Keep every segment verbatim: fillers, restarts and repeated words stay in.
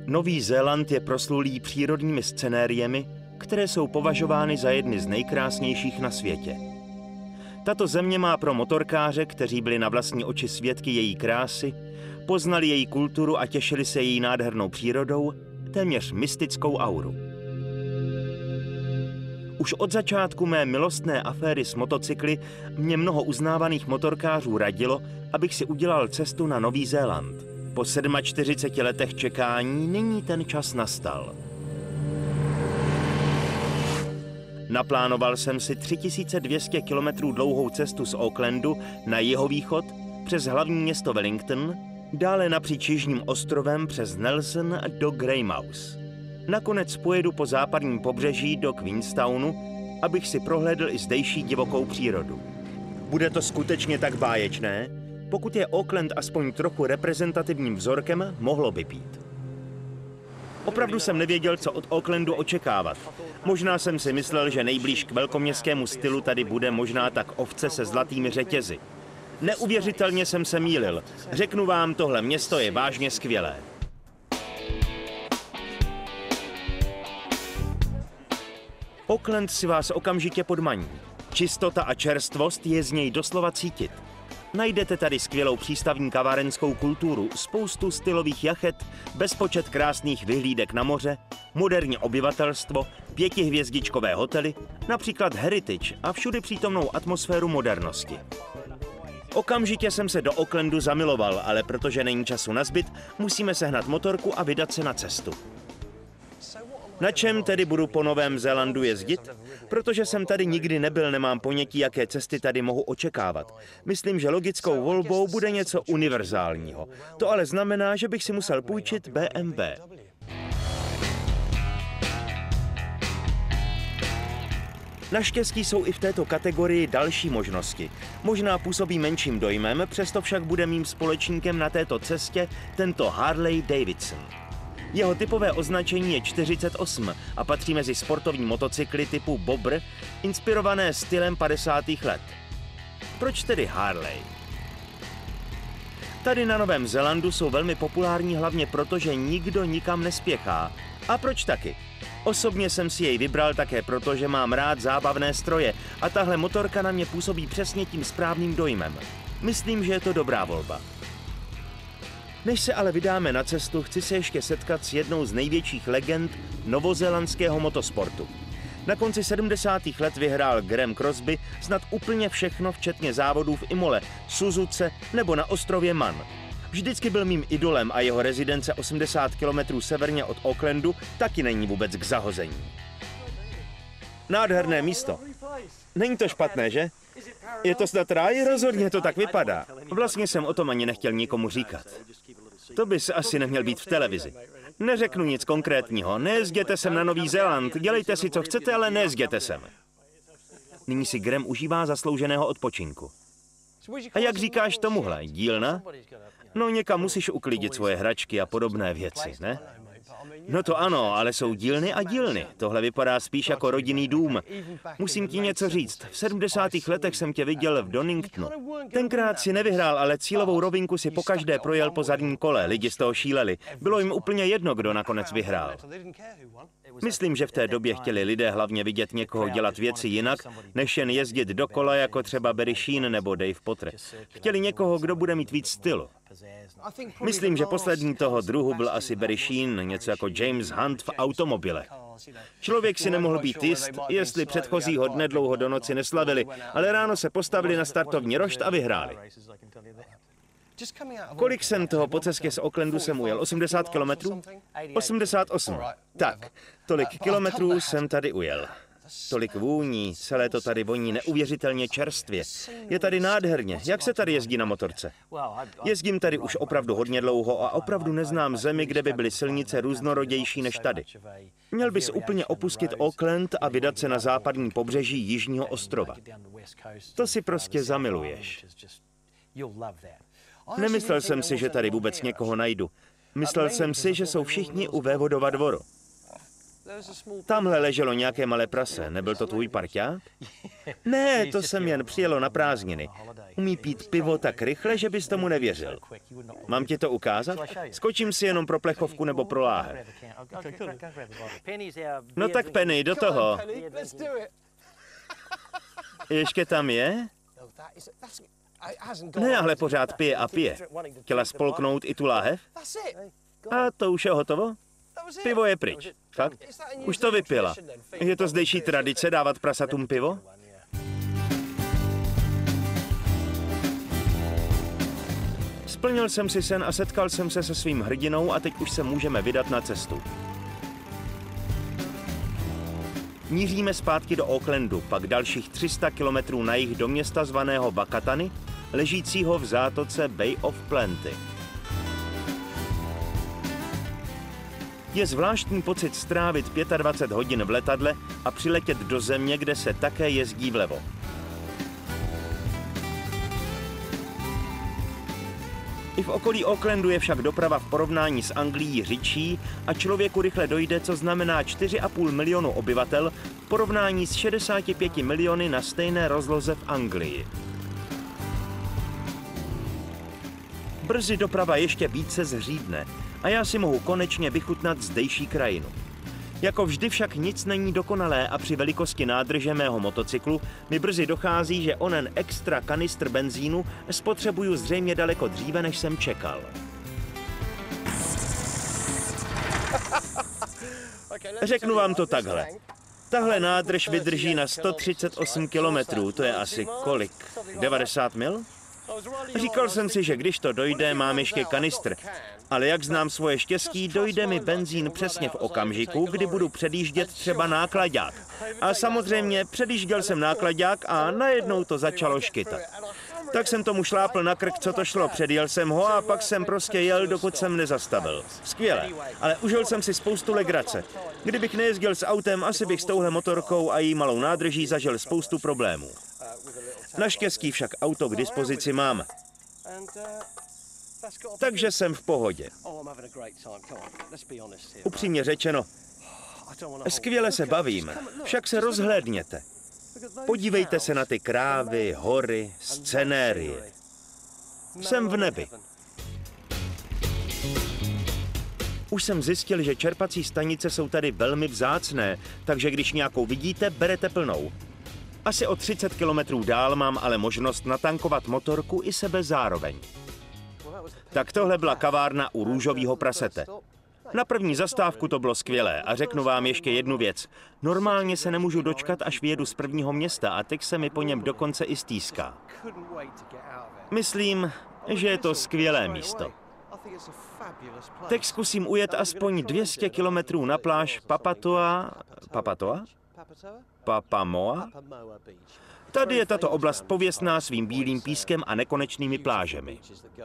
Nový Zéland je proslulý přírodními scenériemi, které jsou považovány za jedny z nejkrásnějších na světě. Tato země má pro motorkáře, kteří byli na vlastní oči svědky její krásy, poznali její kulturu a těšili se její nádhernou přírodou, téměř mystickou auru. Už od začátku mé milostné aféry s motocykly mě mnoho uznávaných motorkářů radilo, abych si udělal cestu na Nový Zéland. Po čtyřiceti sedmi letech čekání nyní ten čas nastal. Naplánoval jsem si tři tisíce dvě stě kilometrů dlouhou cestu z Aucklandu na jihovýchod přes hlavní město Wellington, dále napříč jižním ostrovem přes Nelson do Greymouth. Nakonec pojedu po západním pobřeží do Queenstownu, abych si prohlédl i zdejší divokou přírodu. Bude to skutečně tak báječné? Pokud je Auckland aspoň trochu reprezentativním vzorkem, mohlo by být. Opravdu jsem nevěděl, co od Aucklandu očekávat. Možná jsem si myslel, že nejblíž k velkoměstskému stylu tady bude možná tak ovce se zlatými řetězy. Neuvěřitelně jsem se mýlil. Řeknu vám, tohle město je vážně skvělé. Auckland si vás okamžitě podmaní. Čistota a čerstvost je z něj doslova cítit. Najdete tady skvělou přístavní kavárenskou kulturu, spoustu stylových jachet, bezpočet krásných vyhlídek na moře, moderní obyvatelstvo, pětihvězdičkové hotely, například Heritage a všudy přítomnou atmosféru modernosti. Okamžitě jsem se do Aucklandu zamiloval, ale protože není času nazbyt, musíme sehnat motorku a vydat se na cestu. Na čem tedy budu po Novém Zélandu jezdit? Protože jsem tady nikdy nebyl, nemám ponětí, jaké cesty tady mohu očekávat. Myslím, že logickou volbou bude něco univerzálního. To ale znamená, že bych si musel půjčit B M W. Naštěstí jsou i v této kategorii další možnosti. Možná působí menším dojmem, přesto však bude mým společníkem na této cestě tento Harley Davidson. Jeho typové označení je čtyřicet osm a patří mezi sportovní motocykly typu Bobber, inspirované stylem padesátých let. Proč tedy Harley? Tady na Novém Zélandu jsou velmi populární hlavně proto, že nikdo nikam nespěchá. A proč taky? Osobně jsem si jej vybral také proto, že mám rád zábavné stroje a tahle motorka na mě působí přesně tím správným dojmem. Myslím, že je to dobrá volba. Než se ale vydáme na cestu, chci se ještě setkat s jednou z největších legend novozélandského motosportu. Na konci sedmdesátých let vyhrál Graham Crosby snad úplně všechno, včetně závodů v Imole, Suzuce nebo na ostrově Man. Vždycky byl mým idolem a jeho rezidence osmdesát kilometrů severně od Aucklandu taky není vůbec k zahození. Nádherné místo. Není to špatné, že? Je to snad ráj? Rozhodně to tak vypadá. Vlastně jsem o tom ani nechtěl nikomu říkat. To bys asi neměl být v televizi. Neřeknu nic konkrétního. Nejezděte sem na Nový Zéland. Dělejte si, co chcete, ale nejezděte sem. Nyní si Graham užívá zaslouženého odpočinku. A jak říkáš tomuhle? Dílna? No někam musíš uklidit svoje hračky a podobné věci, ne? No to ano, ale jsou dílny a dílny. Tohle vypadá spíš jako rodinný dům. Musím ti něco říct. V sedmdesátých letech jsem tě viděl v Doningtonu. Tenkrát si nevyhrál, ale cílovou rovinku si pokaždé projel po zadním kole. Lidi z toho šíleli. Bylo jim úplně jedno, kdo nakonec vyhrál. Myslím, že v té době chtěli lidé hlavně vidět někoho dělat věci jinak, než jen jezdit dokola jako třeba Barry Sheene nebo Dave Potter. Chtěli někoho, kdo bude mít víc stylu. Myslím, že poslední toho druhu byl asi Barry Sheene, něco jako James Hunt v automobilech. Člověk si nemohl být jist, jestli předchozího dne dlouho do noci neslavili, ale ráno se postavili na startovní rošt a vyhráli. Kolik jsem toho po cestě z Aucklandu jsem ujel? osmdesát kilometrů? osmdesát osm. Tak, tolik kilometrů jsem tady ujel. Tolik vůní, celé to tady voní neuvěřitelně čerstvě. Je tady nádherně. Jak se tady jezdí na motorce? Jezdím tady už opravdu hodně dlouho a opravdu neznám zemi, kde by byly silnice různorodější než tady. Měl bys úplně opustit Auckland a vydat se na západní pobřeží jižního ostrova. To si prostě zamiluješ. Nemyslel jsem si, že tady vůbec někoho najdu. Myslel jsem si, že jsou všichni u vévodova dvoru. Tamhle leželo nějaké malé prase. Nebyl to tvůj parťák? Ne, to jsem jen přijelo na prázdniny. Umí pít pivo tak rychle, že bys tomu nevěřil. Mám ti to ukázat? Skočím si jenom pro plechovku nebo pro láhev. No tak Penny, do toho. Ještě tam je? Ne, ale pořád pije a pije. Chtěla spolknout i tu láhev? A to už je hotovo? Pivo je pryč. Fakt? Už to vypila. Je to zdejší tradice dávat prasatům pivo? Splnil jsem si sen a setkal jsem se se svým hrdinou a teď už se můžeme vydat na cestu. Míříme zpátky do Aucklandu, pak dalších tři sta kilometrů na jih do města zvaného Wakatani, ležícího v zátoce Bay of Plenty. Je zvláštní pocit strávit dvacet pět hodin v letadle a přiletět do země, kde se také jezdí vlevo. I v okolí Aucklandu je však doprava v porovnání s Anglií řidší a člověku rychle dojde, co znamená čtyři a půl milionu obyvatel v porovnání s šedesáti pěti miliony na stejné rozloze v Anglii. Brzy doprava ještě více zřídne a já si mohu konečně vychutnat zdejší krajinu. Jako vždy však nic není dokonalé a při velikosti nádrže mého motocyklu mi brzy dochází, že onen extra kanistr benzínu spotřebuju zřejmě daleko dříve, než jsem čekal. Řeknu vám to takhle. Tahle nádrž vydrží na sto třicet osm kilometrů, to je asi kolik? devadesát mil? Říkal jsem si, že když to dojde, mám ještě kanistr. Ale jak znám svoje štěstí, dojde mi benzín přesně v okamžiku, kdy budu předjíždět třeba náklaďák. A samozřejmě předjížděl jsem náklaďák a najednou to začalo škytat. Tak jsem tomu šlápl na krk, co to šlo, předjel jsem ho a pak jsem prostě jel, dokud jsem nezastavil. Skvěle, ale užil jsem si spoustu legrace. Kdybych nejezdil s autem, asi bych s touhle motorkou a její malou nádrží zažil spoustu problémů. Naštěstí však auto k dispozici mám. Takže jsem v pohodě. Upřímně řečeno, skvěle se bavím, však se rozhlédněte. Podívejte se na ty krávy, hory, scenérie. Jsem v nebi. Už jsem zjistil, že čerpací stanice jsou tady velmi vzácné, takže když nějakou vidíte, berete plnou. Asi o třicet kilometrů dál mám ale možnost natankovat motorku i sebe zároveň. Tak tohle byla kavárna u růžového prasete. Na první zastávku to bylo skvělé a řeknu vám ještě jednu věc. Normálně se nemůžu dočkat, až vyjedu z prvního města a teď se mi po něm dokonce i stýská. Myslím, že je to skvělé místo. Teď zkusím ujet aspoň dvě stě kilometrů na pláž Papatoa... Papatoa? Papamoa? Tady je tato oblast pověstná svým bílým pískem a nekonečnými plážemi.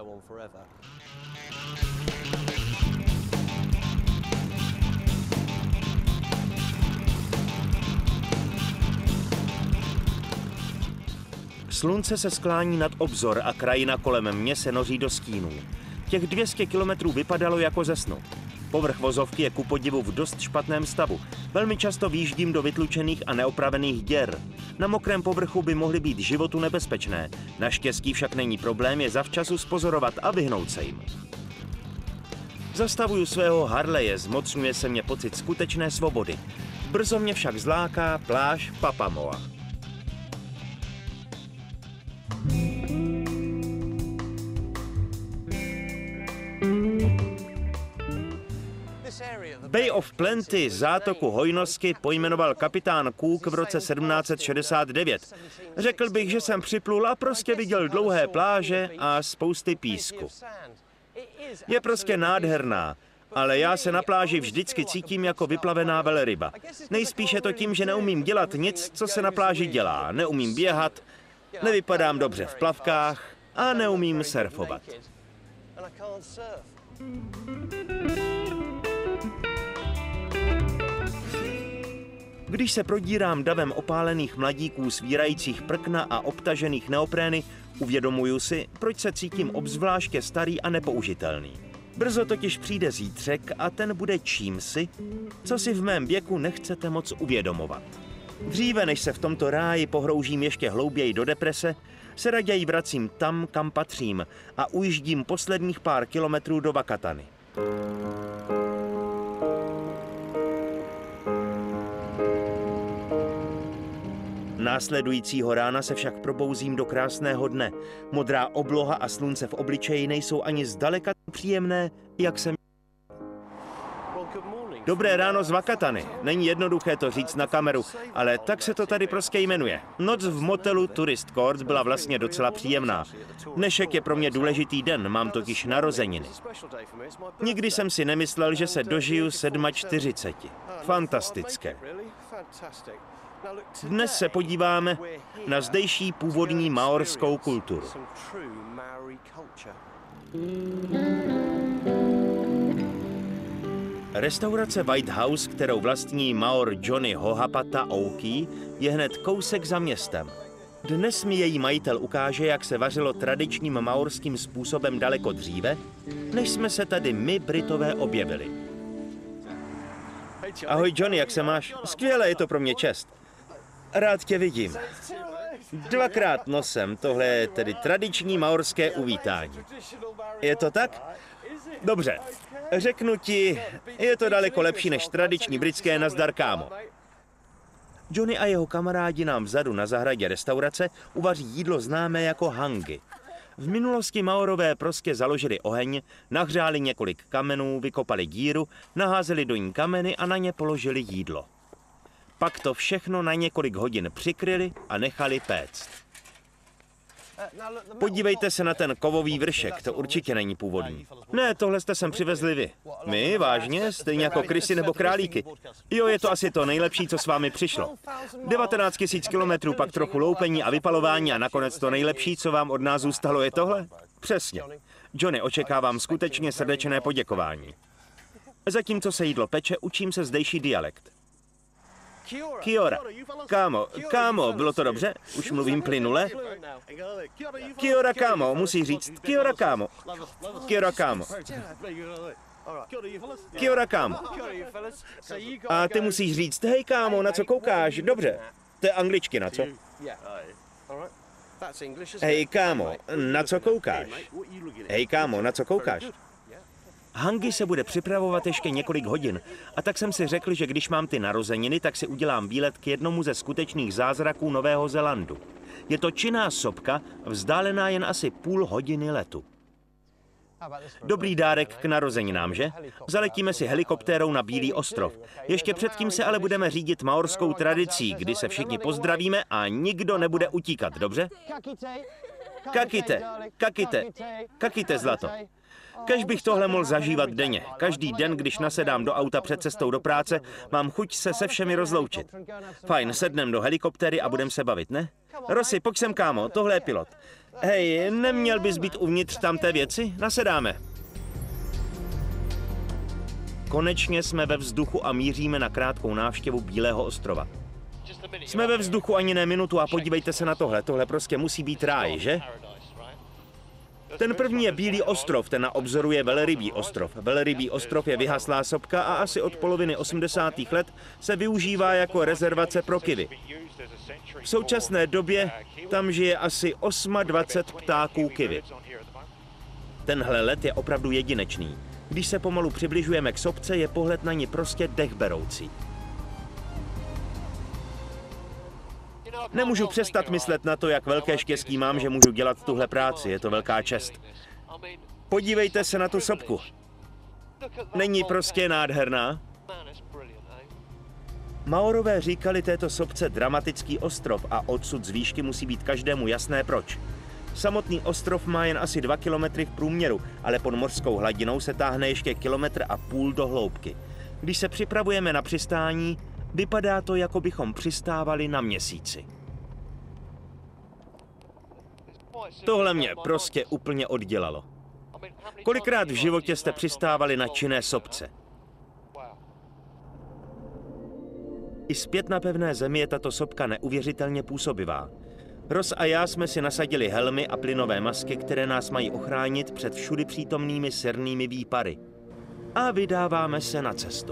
Slunce se sklání nad obzor a krajina kolem mě se noří do stínů. Těch dvě stě kilometrů vypadalo jako ze snu. Povrch vozovky je ku podivu v dost špatném stavu. Velmi často výjíždím do vytlučených a neopravených děr. Na mokrém povrchu by mohly být životu nebezpečné. Naštěstí však není problém je zavčasu spozorovat a vyhnout se jim. Zastavuju svého Harleje, zmocňuje se mě pocit skutečné svobody. Brzo mě však zláká pláž Papamoa. Bay of Plenty, zátoku hojnosti, pojmenoval kapitán Cook v roce sedmnáct set šedesát devět. Řekl bych, že jsem připlul a prostě viděl dlouhé pláže a spousty písku. Je prostě nádherná, ale já se na pláži vždycky cítím jako vyplavená velryba. Nejspíš je to tím, že neumím dělat nic, co se na pláži dělá. Neumím běhat, nevypadám dobře v plavkách a neumím surfovat. Když se prodírám davem opálených mladíků svírajících prkna a obtažených neoprény, uvědomuju si, proč se cítím obzvláště starý a nepoužitelný. Brzo totiž přijde zítřek a ten bude čímsi, co si v mém věku nechcete moc uvědomovat. Dříve, než se v tomto ráji pohroužím ještě hlouběji do deprese, se raději vracím tam, kam patřím a ujíždím posledních pár kilometrů do Wakatany. Následujícího rána se však probouzím do krásného dne. Modrá obloha a slunce v obličeji nejsou ani zdaleka příjemné, jak jsem. Dobré ráno z Wakatany. Není jednoduché to říct na kameru, ale tak se to tady prostě jmenuje. Noc v motelu Tourist Court byla vlastně docela příjemná. Dnešek je pro mě důležitý den, mám totiž narozeniny. Nikdy jsem si nemyslel, že se dožiju čtyřiceti sedmi. Fantastické. Dnes se podíváme na zdejší původní maorskou kulturu. Restaurace White House, kterou vlastní Maor Johnny Hohapata Oukey, je hned kousek za městem. Dnes mi její majitel ukáže, jak se vařilo tradičním maorským způsobem daleko dříve, než jsme se tady my, Britové, objevili. Ahoj Johnny, jak se máš? Skvěle, je to pro mě čest. Rád tě vidím. Dvakrát nosem, tohle je tedy tradiční maorské uvítání. Je to tak? Dobře, řeknu ti, je to daleko lepší než tradiční britské nazdar, kámo. Johnny a jeho kamarádi nám vzadu na zahradě restaurace uvaří jídlo známé jako hangi. V minulosti Maorové prostě založili oheň, nahřáli několik kamenů, vykopali díru, naházeli do ní kameny a na ně položili jídlo. Pak to všechno na několik hodin přikryli a nechali péct. Podívejte se na ten kovový vršek, to určitě není původní. Ne, tohle jste sem přivezli vy. My, vážně? Stejně jako krysy nebo králíky. Jo, je to asi to nejlepší, co s vámi přišlo. devatenáct tisíc kilometrů, pak trochu loupení a vypalování a nakonec to nejlepší, co vám od nás zůstalo, je tohle? Přesně. Johnny, očekávám skutečně srdečné poděkování. Zatímco se jídlo peče, učím se zdejší dialekt. Kiora. Kámo, kámo, bylo to dobře? Už mluvím plynule? Kiora, kámo, musí říct Kiora, kámo. Kiora, kámo. Kiora, kámo. A ty musíš říct, hej, kámo, na co koukáš? Dobře. To je angličtina, co? Hej, kámo, na co koukáš? Hej, kámo, na co koukáš? Hangi se bude připravovat ještě několik hodin a tak jsem si řekl, že když mám ty narozeniny, tak si udělám výlet k jednomu ze skutečných zázraků Nového Zélandu. Je to činná sopka, vzdálená jen asi půl hodiny letu. Dobrý dárek k narozeninám, že? Zaletíme si helikoptérou na Bílý ostrov. Ještě předtím se ale budeme řídit maorskou tradicí, kdy se všichni pozdravíme a nikdo nebude utíkat, dobře? Kakite, kakite, kakite, zlato. Kež bych tohle mohl zažívat denně. Každý den, když nasedám do auta před cestou do práce, mám chuť se se všemi rozloučit. Fajn, sednem do helikoptéry a budem se bavit, ne? Rossi, pojď sem, kámo, tohle je pilot. Hej, neměl bys být uvnitř tamté věci? Nasedáme. Konečně jsme ve vzduchu a míříme na krátkou návštěvu Bílého ostrova. Jsme ve vzduchu ani ne minutu a podívejte se na tohle. Tohle prostě musí být ráj, že? Ten první je Bílý ostrov, ten na obzoru je Velrybí ostrov. Velrybí ostrov je vyhaslá sopka a asi od poloviny osmdesátých let se využívá jako rezervace pro kivy. V současné době tam žije asi dvacet osm ptáků kivy. Tenhle let je opravdu jedinečný. Když se pomalu přibližujeme k sopce, je pohled na ní prostě dechberoucí. Nemůžu přestat myslet na to, jak velké štěstí mám, že můžu dělat tuhle práci. Je to velká čest. Podívejte se na tu sopku. Není prostě nádherná? Maorové říkali této sopce dramatický ostrov a odsud z výšky musí být každému jasné proč. Samotný ostrov má jen asi dva kilometry v průměru, ale pod mořskou hladinou se táhne ještě kilometr a půl do hloubky. Když se připravujeme na přistání, vypadá to, jako bychom přistávali na měsíci. Tohle mě prostě úplně oddělalo. Kolikrát v životě jste přistávali na činné sopce? I zpět na pevné zemi je tato sopka neuvěřitelně působivá. Ross a já jsme si nasadili helmy a plynové masky, které nás mají ochránit před všudy přítomnými sirnými výpary. A vydáváme se na cestu.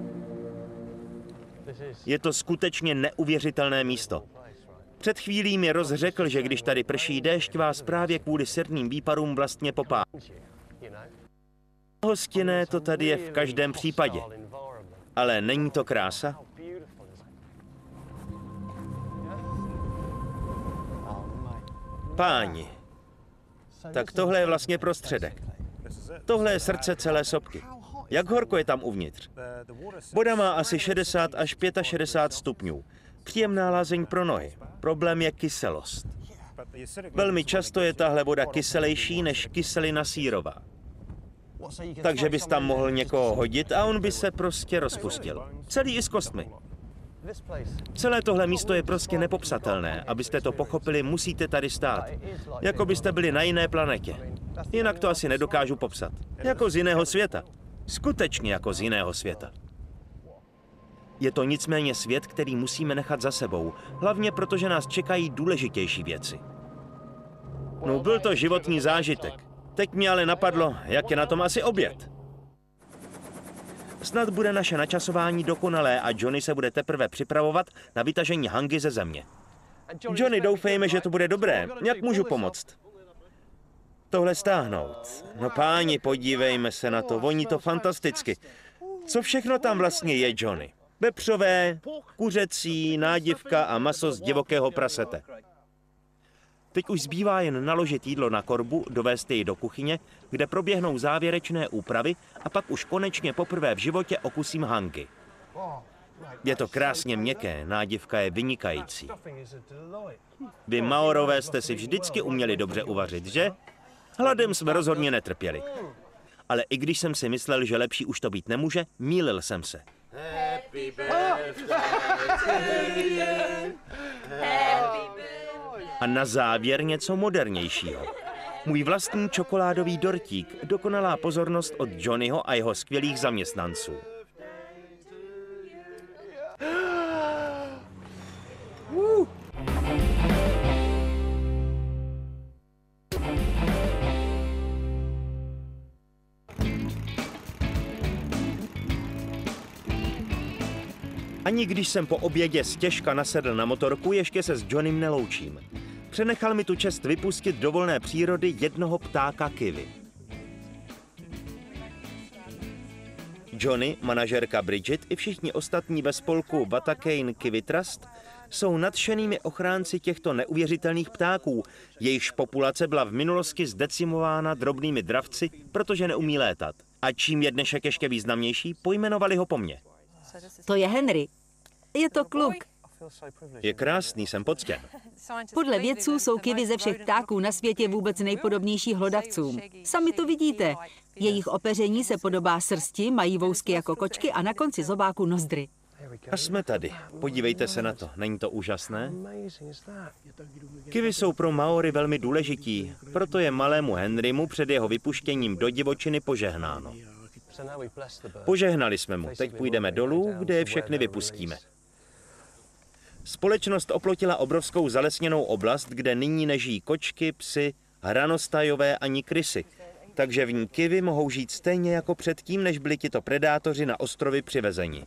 Je to skutečně neuvěřitelné místo. Před chvílí mi Ross řekl, že když tady prší déšť, vás právě kvůli sirným výparům vlastně popálí. Hostinné to tady je v každém případě. Ale není to krása? Páni, tak tohle je vlastně prostředek. Tohle je srdce celé sopky. Jak horko je tam uvnitř? Voda má asi šedesát až šedesát pět stupňů. Příjemná lázeň pro nohy. Problém je kyselost. Velmi často je tahle voda kyselejší než kyselina sírová. Takže bys tam mohl někoho hodit a on by se prostě rozpustil. Celý i s kostmi. Celé tohle místo je prostě nepopsatelné. Abyste to pochopili, musíte tady stát. Jako byste byli na jiné planetě. Jinak to asi nedokážu popsat. Jako z jiného světa. Skutečně jako z jiného světa. Je to nicméně svět, který musíme nechat za sebou. Hlavně protože nás čekají důležitější věci. No, byl to životní zážitek. Teď mě ale napadlo, jak je na tom asi oběd. Snad bude naše načasování dokonalé a Johnny se bude teprve připravovat na vytažení hangy ze země. Johnny, doufejme, že to bude dobré. Jak můžu pomoct? Tohle stáhnout. No páni, podívejme se na to, voní to fantasticky. Co všechno tam vlastně je, Johnny? Vepřové, kuřecí, nádivka a maso z divokého prasete. Teď už zbývá jen naložit jídlo na korbu, dovést jej do kuchyně, kde proběhnou závěrečné úpravy a pak už konečně poprvé v životě okusím hangy. Je to krásně měkké, nádivka je vynikající. Vy Maorové jste si vždycky uměli dobře uvařit, že? Hladem jsme rozhodně netrpěli. Ale i když jsem si myslel, že lepší už to být nemůže, mýlil jsem se. Happy birthday. A na závěr něco modernějšího. Můj vlastní čokoládový dortík, dokonalá pozornost od Johnnyho a jeho skvělých zaměstnanců. Ani když jsem po obědě stěžka nasedl na motorku, ještě se s Johnnym neloučím. Přenechal mi tu čest vypustit do volné přírody jednoho ptáka kivy. Johnny, manažerka Bridget i všichni ostatní ve spolku Batacane Kiwi Trust jsou nadšenými ochránci těchto neuvěřitelných ptáků, jejichž populace byla v minulosti zdecimována drobnými dravci, protože neumí létat. A čím je dnešek ještě významnější, pojmenovali ho po mně. To je Henry. Je to kluk. Je krásný, jsem poctěn. Podle vědců jsou kivy ze všech ptáků na světě vůbec nejpodobnější hlodavcům. Sami to vidíte. Jejich opeření se podobá srsti, mají vousky jako kočky a na konci zobáku nozdry. A jsme tady. Podívejte se na to. Není to úžasné? Kivy jsou pro Maory velmi důležití, proto je malému Henrymu před jeho vypuštěním do divočiny požehnáno. Požehnali jsme mu. Teď půjdeme dolů, kde je všechny vypustíme. Společnost oplotila obrovskou zalesněnou oblast, kde nyní nežijí kočky, psy, hranostajové ani krysy. Takže v ní kivy mohou žít stejně jako předtím, než byli tito predátoři na ostrovy přivezeni.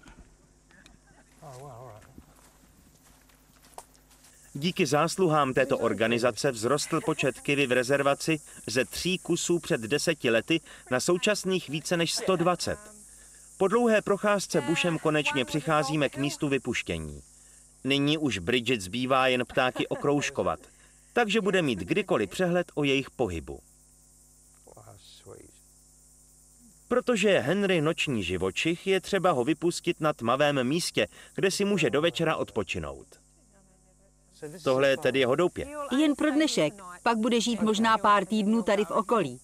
Díky zásluhám této organizace vzrostl počet kivy v rezervaci ze tří kusů před deseti lety na současných více než sto dvacet. Po dlouhé procházce bushem konečně přicházíme k místu vypuštění. Nyní už Bridget zbývá jen ptáky okroužkovat, takže bude mít kdykoliv přehled o jejich pohybu. Protože je Henry noční živočich, je třeba ho vypustit na tmavém místě, kde si může do večera odpočinout. Tohle je tedy jeho doupě. Jen pro dnešek. Pak bude žít možná pár týdnů tady v okolí.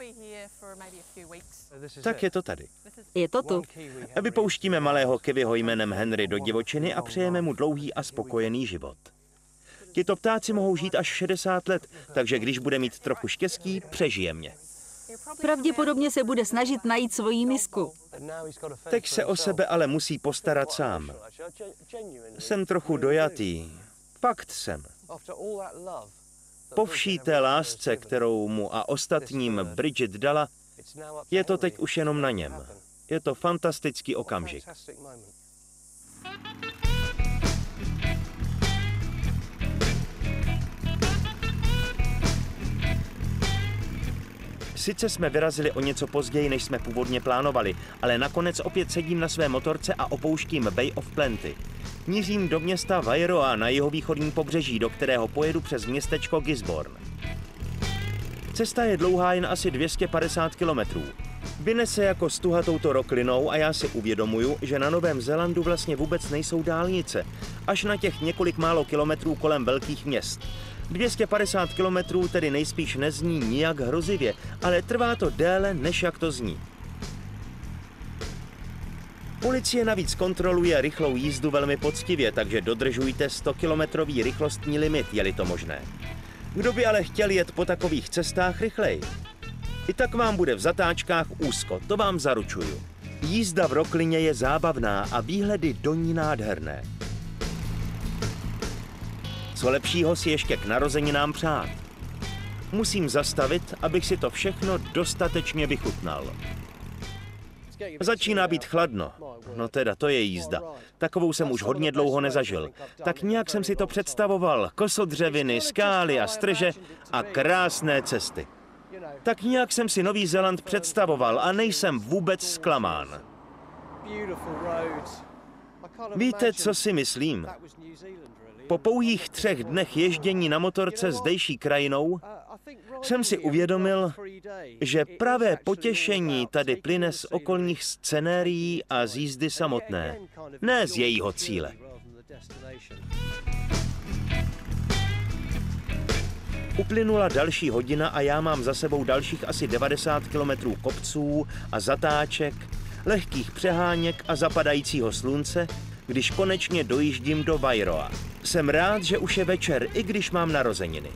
Tak je to tady. Je to tu. Vypouštíme malého kiwiho jménem Henry do divočiny a přejeme mu dlouhý a spokojený život. Tito ptáci mohou žít až šedesát let, takže když bude mít trochu štěstí, přežije mě. Pravděpodobně se bude snažit najít svoji misku. Teď se o sebe ale musí postarat sám. Jsem trochu dojatý. Fakt jsem. Po vší té lásce, kterou mu a ostatním Bridget dala, je to teď už jenom na něm. Je to fantastický okamžik. Sice jsme vyrazili o něco později, než jsme původně plánovali, ale nakonec opět sedím na své motorce a opouštím Bay of Plenty. Mířím do města Wairoa na jihovýchodním pobřeží, do kterého pojedu přes městečko Gisborne. Cesta je dlouhá jen asi dvě stě padesát kilometrů. Vyne se jako stuha touto roklinou a já si uvědomuju, že na Novém Zélandu vlastně vůbec nejsou dálnice, až na těch několik málo kilometrů kolem velkých měst. dvě stě padesát kilometrů tedy nejspíš nezní nijak hrozivě, ale trvá to déle, než jak to zní. Policie navíc kontroluje rychlou jízdu velmi poctivě, takže dodržujte stokilometrový rychlostní limit, je-li to možné. Kdo by ale chtěl jet po takových cestách rychleji? I tak vám bude v zatáčkách úzko, to vám zaručuju. Jízda v roklině je zábavná a výhledy do ní nádherné. Co lepšího si ještě k narozeninám přát? Musím zastavit, abych si to všechno dostatečně vychutnal. Začíná být chladno. No teda, to je jízda. Takovou jsem už hodně dlouho nezažil. Tak nějak jsem si to představoval. Kosodřeviny, skály a strže a krásné cesty. Tak nějak jsem si Nový Zéland představoval a nejsem vůbec zklamán. Víte, co si myslím? Po pouhých třech dnech ježdění na motorce zdejší krajinou jsem si uvědomil, že pravé potěšení tady plyne z okolních scenérií a z jízdy samotné, ne z jejího cíle. Uplynula další hodina a já mám za sebou dalších asi devadesát kilometrů kopců a zatáček, lehkých přeháněk a zapadajícího slunce, když konečně dojíždím do Wairoa. Jsem rád, že už je večer, i když mám narozeniny.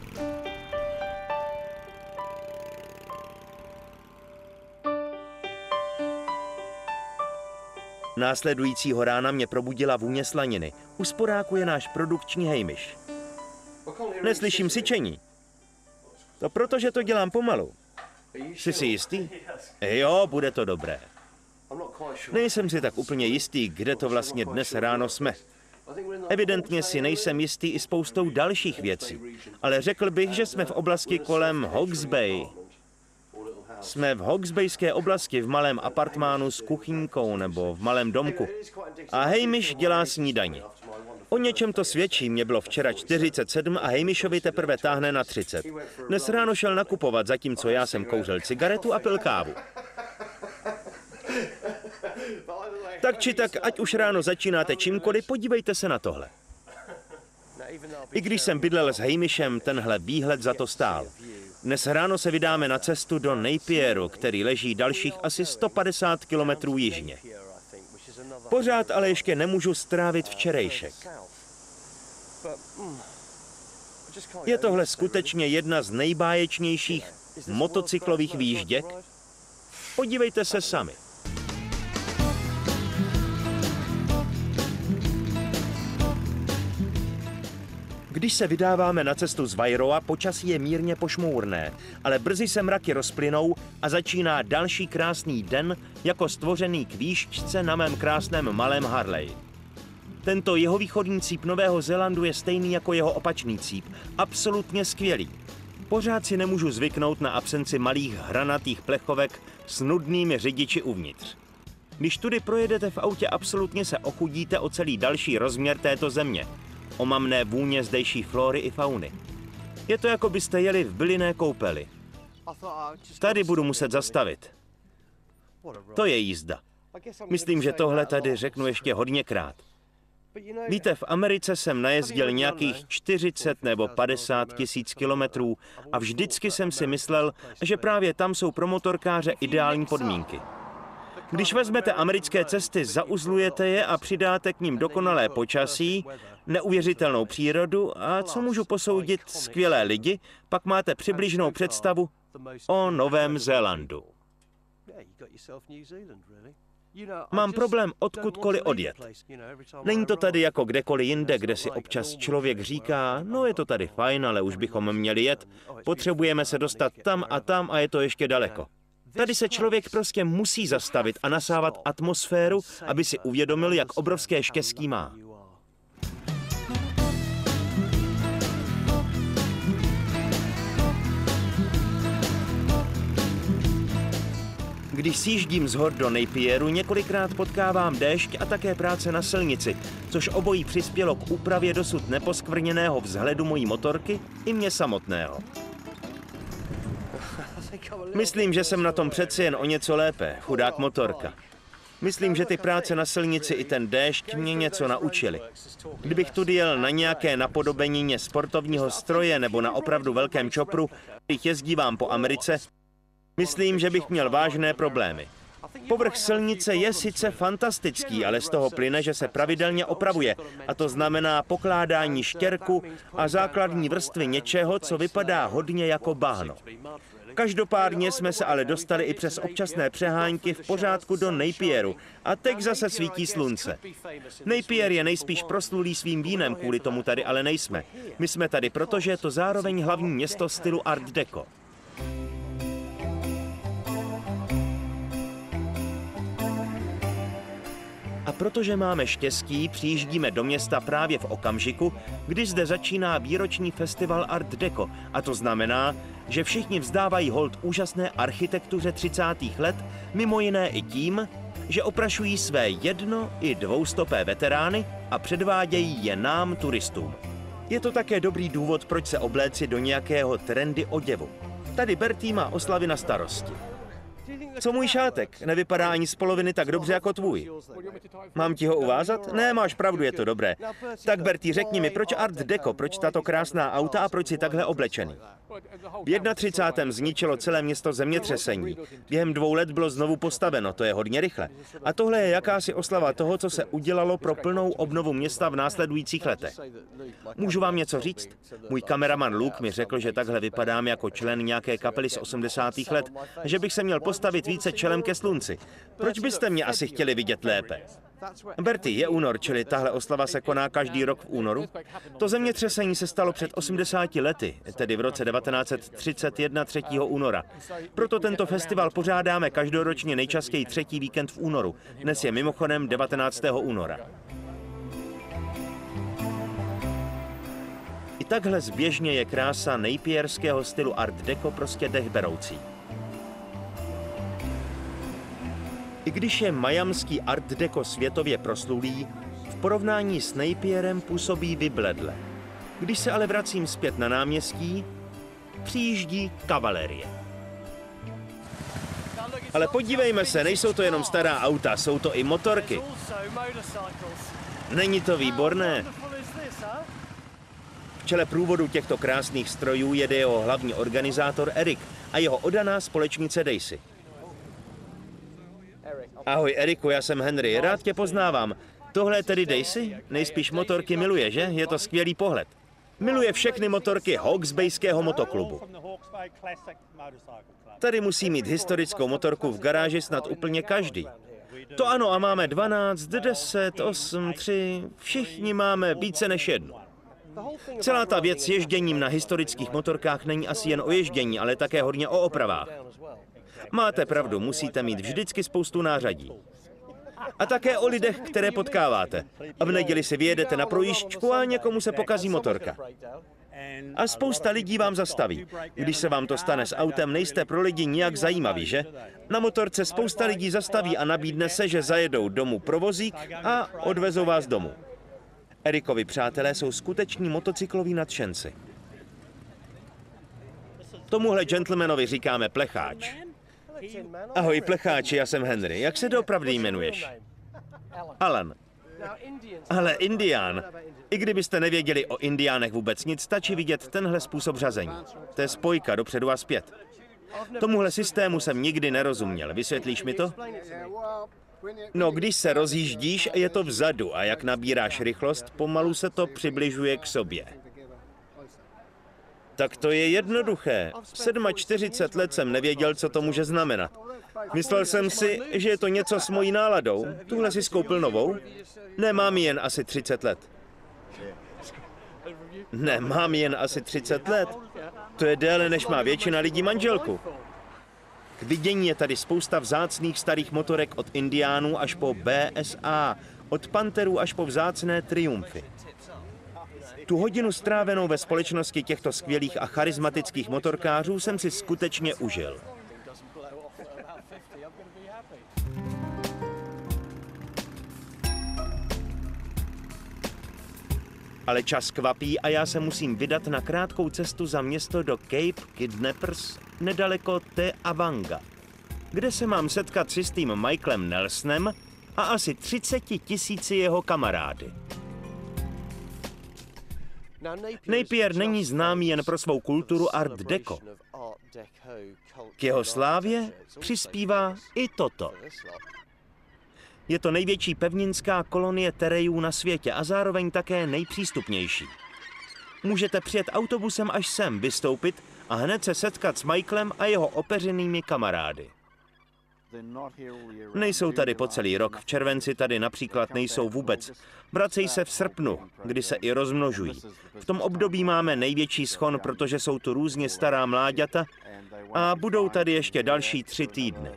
Následujícího rána mě probudila vůně slaniny. U sporáku je náš produkční Hamish. Neslyším syčení. To proto, že to dělám pomalu. Jsi si jistý? Jo, bude to dobré. Nejsem si tak úplně jistý, kde to vlastně dnes ráno jsme. Evidentně si nejsem jistý i spoustou dalších věcí, ale řekl bych, že jsme v oblasti kolem Hawke's Bay. Jsme v Hawkesbayské oblasti v malém apartmánu s kuchyňkou nebo v malém domku. A Hamish dělá snídani. O něčem to svědčí, mě bylo včera čtyřicet sedm a Hamishovi teprve táhne na třicet. Dnes ráno šel nakupovat, zatímco já jsem kouřil cigaretu a pil kávu. Tak či tak, ať už ráno začínáte čímkoliv, podívejte se na tohle. I když jsem bydlel s Hamishem, tenhle výhled za to stál. Dnes ráno se vydáme na cestu do Napieru, který leží dalších asi sto padesát kilometrů jižně. Pořád ale ještě nemůžu strávit včerejšek. Je tohle skutečně jedna z nejbáječnějších motocyklových výjížděk? Podívejte se sami. Když se vydáváme na cestu z Wairoa, počasí je mírně pošmourné, ale brzy se mraky rozplynou a začíná další krásný den jako stvořený k výšce na mém krásném malém Harley. Tento jihovýchodní cíp Nového Zélandu je stejný jako jeho opačný cíp, absolutně skvělý. Pořád si nemůžu zvyknout na absenci malých hranatých plechovek s nudnými řidiči uvnitř. Když tudy projedete v autě, absolutně se ochudíte o celý další rozměr této země. Omamné vůně zdejší flóry i fauny. Je to, jako byste jeli v bylinné koupeli. Tady budu muset zastavit. To je jízda. Myslím, že tohle tady řeknu ještě hodněkrát. Víte, v Americe jsem najezdil nějakých čtyřicet nebo padesát tisíc kilometrů a vždycky jsem si myslel, že právě tam jsou pro motorkáře ideální podmínky. Když vezmete americké cesty, zauzlujete je a přidáte k nim dokonalé počasí, neuvěřitelnou přírodu a, co můžu posoudit, skvělé lidi, pak máte přibližnou představu o Novém Zélandu. Mám problém odkudkoliv odjet. Není to tady jako kdekoliv jinde, kde si občas člověk říká, no je to tady fajn, ale už bychom měli jet, potřebujeme se dostat tam a tam a je to ještě daleko. Tady se člověk prostě musí zastavit a nasávat atmosféru, aby si uvědomil, jak obrovské štěstí má. Když sjíždím z hor do Napieru, několikrát potkávám déšť a také práce na silnici, což obojí přispělo k úpravě dosud neposkvrněného vzhledu mojí motorky i mě samotného. Myslím, že jsem na tom přeci jen o něco lépe, chudák motorka. Myslím, že ty práce na silnici i ten déšť mě něco naučili. Kdybych tudy jel na nějaké napodobenině sportovního stroje nebo na opravdu velkém čopru, když jezdívám po Americe, myslím, že bych měl vážné problémy. Povrch silnice je sice fantastický, ale z toho plyne, že se pravidelně opravuje. A to znamená pokládání štěrku a základní vrstvy něčeho, co vypadá hodně jako bahno. Každopádně jsme se ale dostali i přes občasné přehánky v pořádku do Napieru a teď zase svítí slunce. Napier je nejspíš proslulý svým vínem, kvůli tomu tady ale nejsme. My jsme tady, protože je to zároveň hlavní město stylu Art Deco. A protože máme štěstí, přijíždíme do města právě v okamžiku, kdy zde začíná výroční festival Art Deco. A to znamená, že všichni vzdávají hold úžasné architektuře třicátých let, mimo jiné i tím, že oprašují své jedno- i dvoustopé veterány a předvádějí je nám, turistům. Je to také dobrý důvod, proč se obléci do nějakého trendy oděvu. Tady Bertie má oslavy na starosti. Co můj šátek? Nevypadá ani z poloviny tak dobře jako tvůj. Mám ti ho uvázat? Ne, máš pravdu, je to dobré. Tak Bertie, řekni mi, proč Art Deco, proč tato krásná auta a proč jsi takhle oblečený? V třicátém prvním zničilo celé město zemětřesení. Během dvou let bylo znovu postaveno, to je hodně rychle. A tohle je jakási oslava toho, co se udělalo pro plnou obnovu města v následujících letech. Můžu vám něco říct? Můj kameraman Luke mi řekl, že takhle vypadám jako člen nějaké kapely z osmdesátých let, že bych se měl postavit více čelem ke slunci. Proč byste mě asi chtěli vidět lépe? Bertie, je únor, čili tahle oslava se koná každý rok v únoru. To zemětřesení se stalo před osmdesáti lety, tedy v roce devatenáct set třicet jedna třetího února. Proto tento festival pořádáme každoročně nejčastěji třetí víkend v únoru. Dnes je mimochodem devatenáctého února. I takhle zběžně je krása napierského stylu Art Deco prostě dechberoucí. I když je miamský Art Deco světově proslulý, v porovnání s Napierem působí vybledle. Když se ale vracím zpět na náměstí, přijíždí kavalerie. Ale podívejme se, nejsou to jenom stará auta, jsou to i motorky. Není to výborné? V čele průvodu těchto krásných strojů jede jeho hlavní organizátor Eric a jeho oddaná společnice Daisy. Ahoj Eriku, já jsem Henry, rád tě poznávám. Tohle je tedy Daisy? Nejspíš motorky miluje, že? Je to skvělý pohled. Miluje všechny motorky Hawke's motoklubu. Tady musí mít historickou motorku v garáži snad úplně každý. To ano, a máme dvanáct, deset, osm, tři, všichni máme více než jednu. Celá ta věc s ježděním na historických motorkách není asi jen o ježdění, ale také hodně o opravách. Máte pravdu, musíte mít vždycky spoustu nářadí. A také o lidech, které potkáváte. A v neděli si vyjedete na projížďku a někomu se pokazí motorka. A spousta lidí vám zastaví. Když se vám to stane s autem, nejste pro lidi nijak zajímaví, že? Na motorce spousta lidí zastaví a nabídne se, že zajedou domů pro vozík a odvezou vás domů. Erikovi přátelé jsou skuteční motocykloví nadšenci. Tomuhle gentlemanovi říkáme plecháč. Ahoj plecháči, já jsem Henry. Jak se doopravdy jmenuješ? Alan. Ale Indián. I kdybyste nevěděli o Indiánech vůbec nic, stačí vidět tenhle způsob řazení. To je spojka dopředu a zpět. Tomuhle systému jsem nikdy nerozuměl. Vysvětlíš mi to? No, když se rozjíždíš, je to vzadu a jak nabíráš rychlost, pomalu se to přibližuje k sobě. tak to je jednoduché. čtyřicet sedm let jsem nevěděl, co to může znamenat. Myslel jsem si, že je to něco s mojí náladou. Tuhle si skoupil novou? Ne, mám jen asi třicet let. Ne, mám jen asi třicet let. To je déle, než má většina lidí manželku. K vidění je tady spousta vzácných starých motorek od Indiánů až po B S A, od Panterů až po vzácné Triumfy. Tu hodinu strávenou ve společnosti těchto skvělých a charismatických motorkářů jsem si skutečně užil. Ale čas kvapí a já se musím vydat na krátkou cestu za město do Cape Kidnappers, nedaleko Teavanga, kde se mám setkat s jistým Michaelem Nelsonem a asi třiceti tisíci jeho kamarády. Napier není známý jen pro svou kulturu Art Deco. K jeho slávě přispívá i toto. Je to největší pevninská kolonie terejů na světě a zároveň také nejpřístupnější. Můžete přijet autobusem až sem, vystoupit a hned se setkat s Michaelem a jeho opeřenými kamarády. Nejsou tady po celý rok, v červenci tady například nejsou vůbec. Vracejí se v srpnu, kdy se i rozmnožují. V tom období máme největší schon, protože jsou tu různě stará mláďata a budou tady ještě další tři týdny.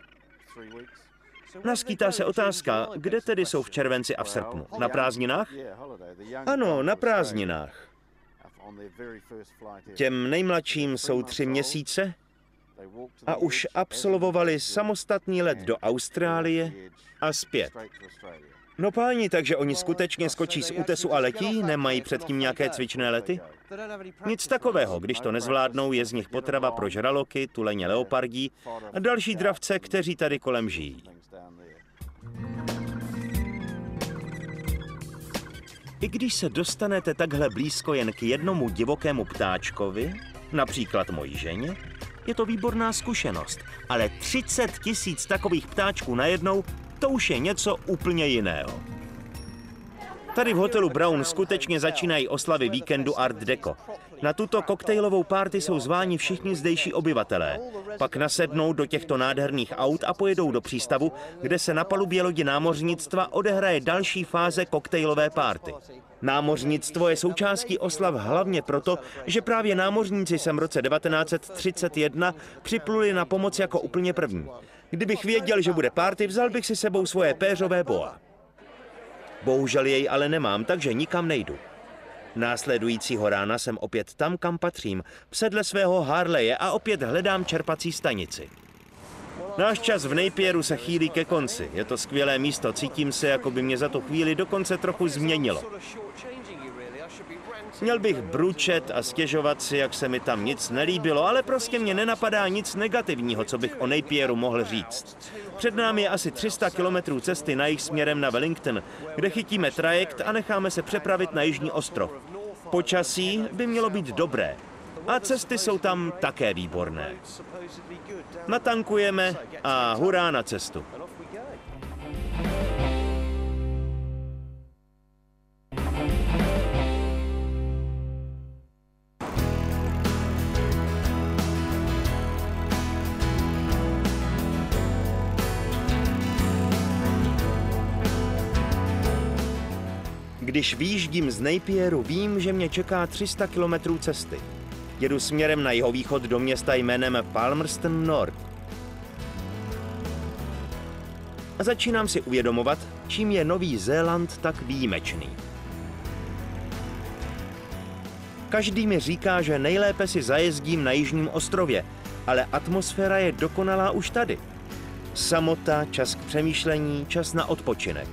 Naskýtá se otázka, kde tedy jsou v červenci a v srpnu? Na prázdninách? Ano, na prázdninách. Těm nejmladším jsou tři měsíce a už absolvovali samostatný let do Austrálie a zpět. No páni, takže oni skutečně skočí z útesu a letí? Nemají předtím nějaké cvičné lety? Nic takového, když to nezvládnou, je z nich potrava pro žraloky, tuleně leopardí a další dravce, kteří tady kolem žijí. I když se dostanete takhle blízko jen k jednomu divokému ptáčkovi, například mojí ženě, je to výborná zkušenost, ale třicet tisíc takových ptáčků najednou, to už je něco úplně jiného. Tady v hotelu Brown skutečně začínají oslavy víkendu Art Deco. Na tuto koktejlovou party jsou zváni všichni zdejší obyvatelé. Pak nasednou do těchto nádherných aut a pojedou do přístavu, kde se na palubě lodi námořnictva odehraje další fáze koktejlové party. Námořnictvo je součástí oslav hlavně proto, že právě námořníci sem v roce devatenáct set třicet jedna připluli na pomoc jako úplně první. Kdybych věděl, že bude party, vzal bych si sebou svoje péřové boa. Bohužel jej ale nemám, takže nikam nejdu. Následujícího rána jsem opět tam, kam patřím, v sedle svého Harleje a opět hledám čerpací stanici. Náš čas v Napieru se chýlí ke konci. Je to skvělé místo, cítím se, jako by mě za tu chvíli dokonce trochu změnilo. Měl bych bručet a stěžovat si, jak se mi tam nic nelíbilo, ale prostě mě nenapadá nic negativního, co bych o Napieru mohl říct. Před námi je asi tři sta kilometrů cesty na jih směrem na Wellington, kde chytíme trajekt a necháme se přepravit na jižní ostrov. Počasí by mělo být dobré a cesty jsou tam také výborné. Natankujeme a hurá na cestu. Když vyjíždím z Napieru, vím, že mě čeká tři sta kilometrů cesty. Jedu směrem na jihovýchod do města jménem Palmerston North. A začínám si uvědomovat, čím je Nový Zéland tak výjimečný. Každý mi říká, že nejlépe si zajezdím na jižním ostrově, ale atmosféra je dokonalá už tady. Samota, čas k přemýšlení, čas na odpočinek.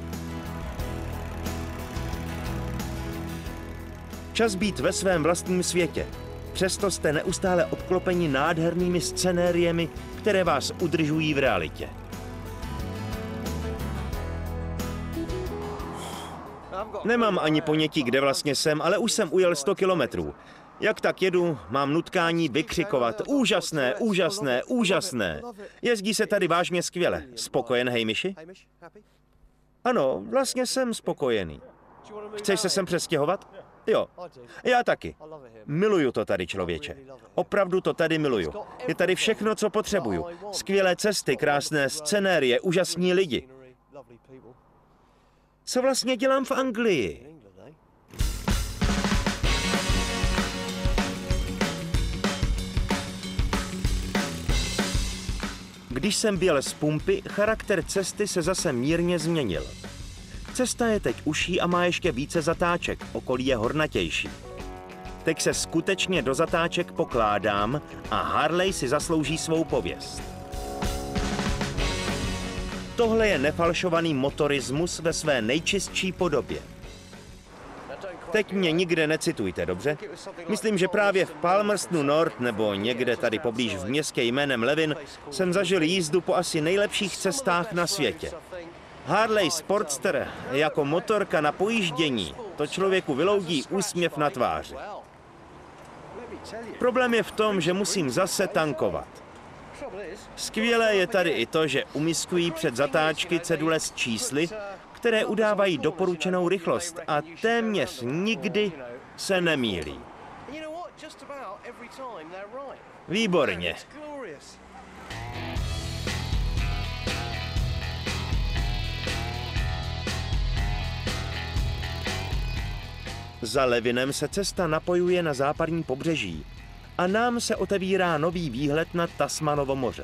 Čas být ve svém vlastním světě. Přesto jste neustále obklopeni nádhernými scenériemi, které vás udržují v realitě. Nemám ani ponětí, kde vlastně jsem, ale už jsem ujel sto kilometrů. Jak tak jedu, mám nutkání vykřikovat. Úžasné, úžasné, úžasné. Jezdí se tady vážně skvěle. Spokojen, Hamishi? Ano, vlastně jsem spokojený. Chceš se sem přestěhovat? Jo, já taky. Miluju to tady, člověče. Opravdu to tady miluju. Je tady všechno, co potřebuju. Skvělé cesty, krásné scenérie, úžasní lidi. Co vlastně dělám v Anglii? Když jsem byl z pumpy, charakter cesty se zase mírně změnil. Cesta je teď užší a má ještě více zatáček, okolí je hornatější. Teď se skutečně do zatáček pokládám a Harley si zaslouží svou pověst. Tohle je nefalšovaný motorismus ve své nejčistší podobě. Teď mě nikde necitujte, dobře? Myslím, že právě v Palmerstonu North nebo někde tady poblíž v městě jménem Levin jsem zažil jízdu po asi nejlepších cestách na světě. Harley Sportster jako motorka na pojíždění, to člověku vyloudí úsměv na tváři. Problém je v tom, že musím zase tankovat. Skvělé je tady i to, že umiskují před zatáčky cedule s čísly, které udávají doporučenou rychlost a téměř nikdy se nemýlí. Výborně. Za Levinem se cesta napojuje na západní pobřeží a nám se otevírá nový výhled na Tasmanovo moře.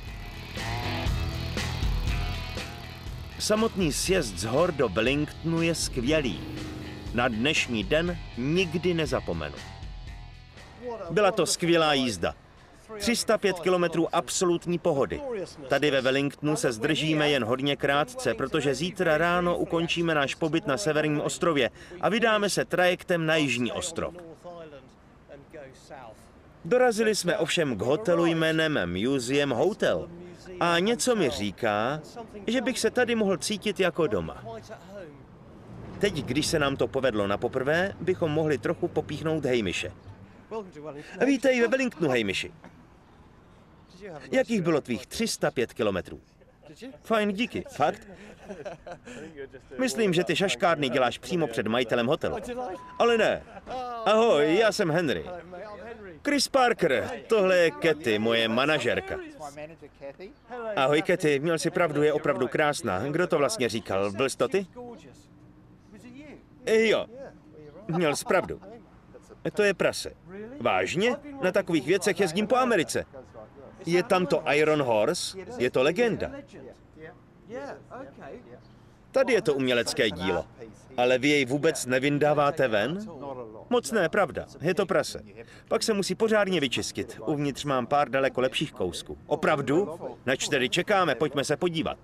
Samotný sjezd z hor do Wellingtonu je skvělý. Na dnešní den nikdy nezapomenu. Byla to skvělá jízda. tři sta pět kilometrů absolutní pohody. Tady ve Wellingtonu se zdržíme jen hodně krátce, protože zítra ráno ukončíme náš pobyt na severním ostrově a vydáme se trajektem na jižní ostrov. Dorazili jsme ovšem k hotelu jménem Museum Hotel a něco mi říká, že bych se tady mohl cítit jako doma. Teď, když se nám to povedlo na poprvé, bychom mohli trochu popíchnout Hamiše. Vítej ve Wellingtonu, Hamiši. Jakých bylo tvých tři sta pět kilometrů? Fajn, díky. Fakt? Myslím, že ty šaškárny děláš přímo před majitelem hotelu. Ale ne. Ahoj, já jsem Henry. Chris Parker, tohle je Katy, moje manažerka. Ahoj, Katy, měl jsi pravdu, je opravdu krásná. Kdo to vlastně říkal? Byl jsi to ty? Jo, měl jsi pravdu. To je prase. Vážně? Na takových věcech jezdím po Americe. Je tam to Iron Horse, je to legenda. Tady je to umělecké dílo, ale vy jej vůbec nevyndáváte ven? Moc ne, pravda, je to prase. Pak se musí pořádně vyčistit. Uvnitř mám pár daleko lepších kousků. Opravdu? Nač tedy čekáme, pojďme se podívat.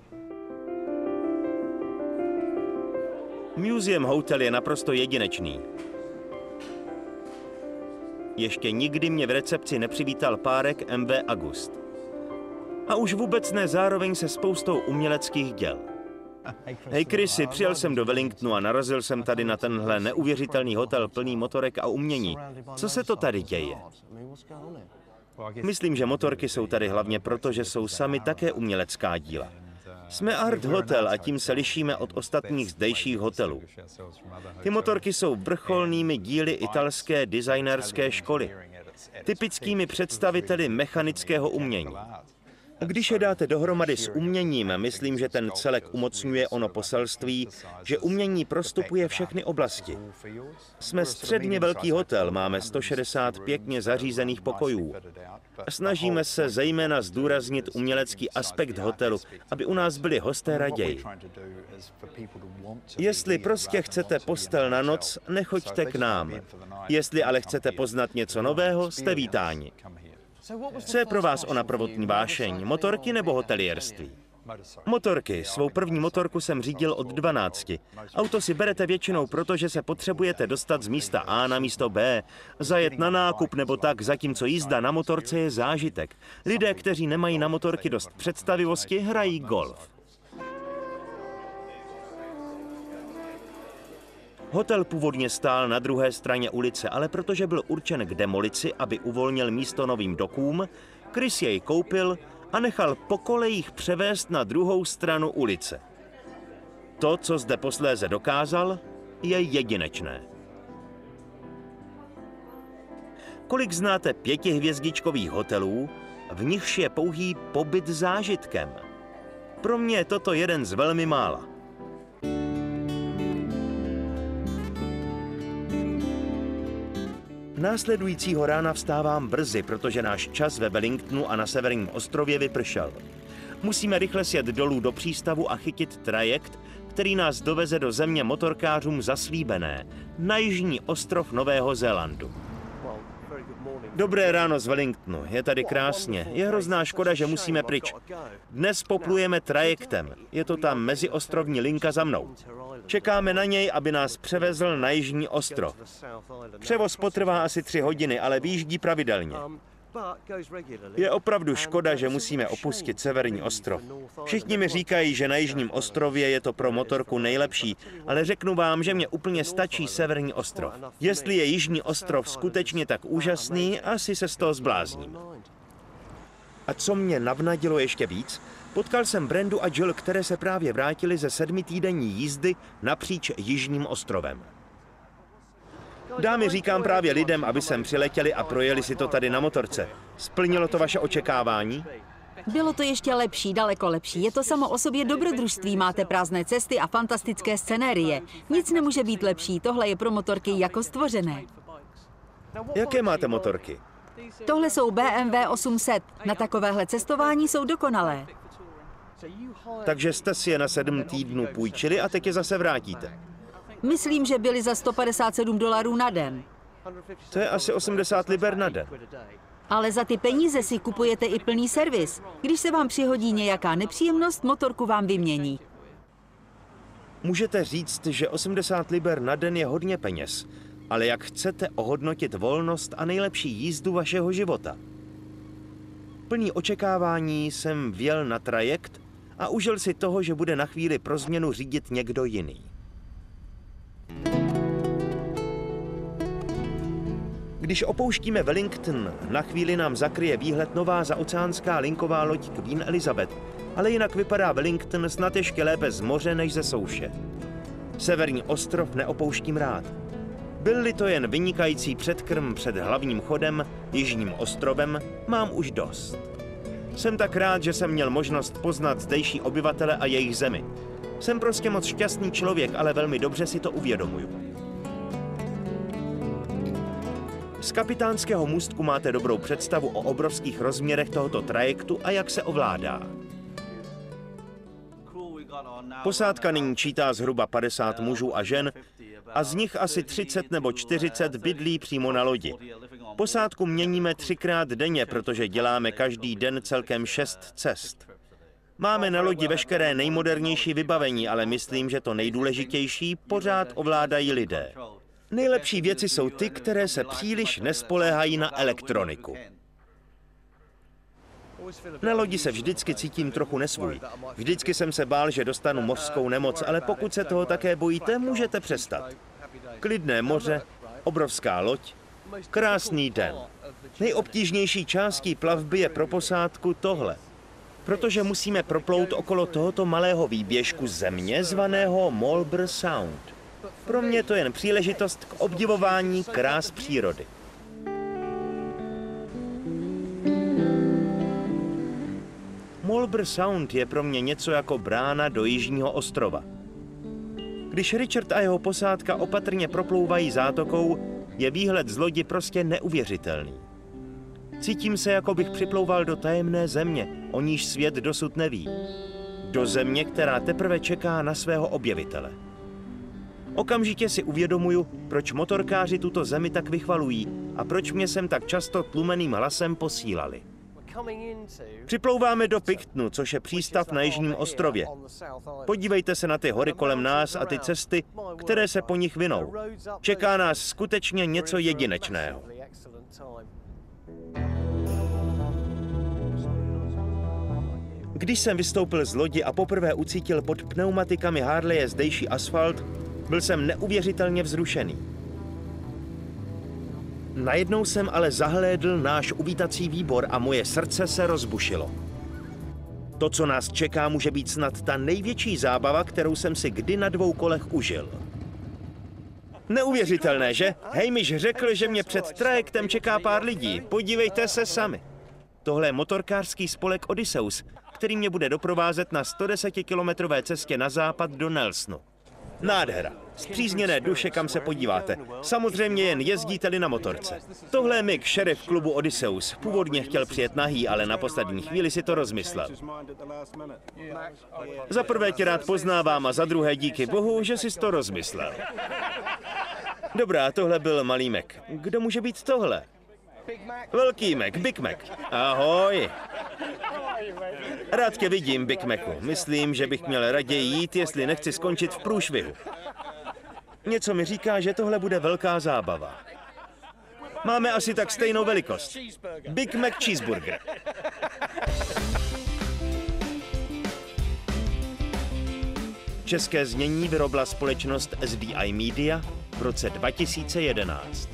Museum Hotel je naprosto jedinečný. Ještě nikdy mě v recepci nepřivítal párek M V August. A už vůbec ne zároveň se spoustou uměleckých děl. Hej Chrissy, přijel jsem do Wellingtonu a narazil jsem tady na tenhle neuvěřitelný hotel plný motorek a umění. Co se to tady děje? Myslím, že motorky jsou tady hlavně proto, že jsou sami také umělecká díla. Jsme Art Hotel a tím se lišíme od ostatních zdejších hotelů. Ty motorky jsou vrcholnými díly italské designerské školy, typickými představiteli mechanického umění. Když je dáte dohromady s uměním, myslím, že ten celek umocňuje ono poselství, že umění prostupuje všechny oblasti. Jsme středně velký hotel, máme sto šedesát pěkně zařízených pokojů. Snažíme se zejména zdůraznit umělecký aspekt hotelu, aby u nás byli hosté raději. Jestli prostě chcete postel na noc, nechoďte k nám. Jestli ale chcete poznat něco nového, jste vítáni. Co je pro vás ona prvotní vášeň, motorky nebo hotelierství? Motorky. Svou první motorku jsem řídil od dvanácti. Auto si berete většinou proto, že se potřebujete dostat z místa A na místo B, zajet na nákup nebo tak, zatímco jízda na motorce je zážitek. Lidé, kteří nemají na motorky dost představivosti, hrají golf. Hotel původně stál na druhé straně ulice, ale protože byl určen k demolici, aby uvolnil místo novým dokům, Chris jej koupil a nechal po kolejích převést na druhou stranu ulice. To, co zde posléze dokázal, je jedinečné. Kolik znáte pětihvězdičkových hotelů, v nichž je pouhý pobyt zážitkem? Pro mě je toto jeden z velmi mála. Následujícího rána vstávám brzy, protože náš čas ve Wellingtonu a na severním ostrově vypršel. Musíme rychle sjet dolů do přístavu a chytit trajekt, který nás doveze do země motorkářům zaslíbené, na jižní ostrov Nového Zélandu. Dobré ráno z Wellingtonu, je tady krásně. Je hrozná škoda, že musíme pryč. Dnes poplujeme trajektem, je to ta meziostrovní linka za mnou. Čekáme na něj, aby nás převezl na jižní ostrov. Převoz potrvá asi tři hodiny, ale vyjíždí pravidelně. Je opravdu škoda, že musíme opustit severní ostrov. Všichni mi říkají, že na jižním ostrově je to pro motorku nejlepší, ale řeknu vám, že mě úplně stačí severní ostrov. Jestli je jižní ostrov skutečně tak úžasný, asi se z toho zblázním. A co mě navnadilo ještě víc? Potkal jsem Brendu a Jill, které se právě vrátili ze sedmitýdenní jízdy napříč jižním ostrovem. Dámy, říkám právě lidem, aby sem přiletěli a projeli si to tady na motorce. Splnilo to vaše očekávání? Bylo to ještě lepší, daleko lepší. Je to samo o sobě dobrodružství, máte prázdné cesty a fantastické scenérie. Nic nemůže být lepší, tohle je pro motorky jako stvořené. Jaké máte motorky? Tohle jsou B M W osm set. Na takovéhle cestování jsou dokonalé. Takže jste si je na sedm týdnů půjčili a teď je zase vrátíte. Myslím, že byly za sto padesát sedm dolarů na den. To je asi osmdesát liber na den. Ale za ty peníze si kupujete i plný servis. Když se vám přihodí nějaká nepříjemnost, motorku vám vymění. Můžete říct, že osmdesát liber na den je hodně peněz, ale jak chcete ohodnotit volnost a nejlepší jízdu vašeho života? Plný očekávání jsem vjel na trajekt a užil si toho, že bude na chvíli pro změnu řídit někdo jiný. Když opouštíme Wellington, na chvíli nám zakryje výhled nová zaoceánská linková loď Queen Elizabeth, ale jinak vypadá Wellington snad ještě lépe z moře než ze souše. Severní ostrov neopouštím rád. Byl-li to jen vynikající předkrm před hlavním chodem, jižním ostrovem, mám už dost. Jsem tak rád, že jsem měl možnost poznat zdejší obyvatele a jejich zemi. Jsem prostě moc šťastný člověk, ale velmi dobře si to uvědomuju. Z kapitánského můstku máte dobrou představu o obrovských rozměrech tohoto trajektu a jak se ovládá. Posádka nyní čítá zhruba padesát mužů a žen a z nich asi třicet nebo čtyřicet bydlí přímo na lodi. Posádku měníme třikrát denně, protože děláme každý den celkem šest cest. Máme na lodi veškeré nejmodernější vybavení, ale myslím, že to nejdůležitější pořád ovládají lidé. Nejlepší věci jsou ty, které se příliš nespoléhají na elektroniku. Na lodi se vždycky cítím trochu nesvůj. Vždycky jsem se bál, že dostanu mořskou nemoc, ale pokud se toho také bojíte, můžete přestat. Klidné moře, obrovská loď, krásný den. Nejobtížnější částí plavby je pro posádku tohle. Protože musíme proplout okolo tohoto malého výběžku země zvaného Marlborough Sound. Pro mě to jen příležitost k obdivování krás přírody. Marlborough Sound je pro mě něco jako brána do jižního ostrova. Když Richard a jeho posádka opatrně proplouvají zátokou, je výhled z lodi prostě neuvěřitelný. Cítím se, jako bych připlouval do tajemné země, o níž svět dosud neví. Do země, která teprve čeká na svého objevitele. Okamžitě si uvědomuju, proč motorkáři tuto zemi tak vychvalují a proč mě sem tak často tlumeným hlasem posílali. Připlouváme do Pictonu, což je přístav na jižním ostrově. Podívejte se na ty hory kolem nás a ty cesty, které se po nich vinou. Čeká nás skutečně něco jedinečného. Když jsem vystoupil z lodi a poprvé ucítil pod pneumatikami Harleje zdejší asfalt, byl jsem neuvěřitelně vzrušený. Najednou jsem ale zahlédl náš uvítací výbor a moje srdce se rozbušilo. To, co nás čeká, může být snad ta největší zábava, kterou jsem si kdy na dvou kolech užil. Neuvěřitelné, že? Hamish řekl, že mě před trajektem čeká pár lidí. Podívejte se sami. Tohle je motorkářský spolek Odysseus, který mě bude doprovázet na sto desetikilometrové cestě na západ do Nelsonu. Nádhera. Zpřízněné duše, kam se podíváte. Samozřejmě jen jezdíte-li na motorce. Tohle je Mick, šerif klubu Odysseus. Původně chtěl přijet nahý, ale na poslední chvíli si to rozmyslel. Za prvé tě rád poznávám a za druhé díky bohu, že jsi to rozmyslel. Dobrá, tohle byl malý Mac. Kdo může být tohle? Velký Mac, Big Mac. Ahoj. Rád tě vidím, Big Macu. Myslím, že bych měl raději jít, jestli nechci skončit v průšvihu. Něco mi říká, že tohle bude velká zábava. Máme asi tak stejnou velikost. Big Mac Cheeseburger. České znění vyrobila společnost S D I Media v roce dva tisíce jedenáct.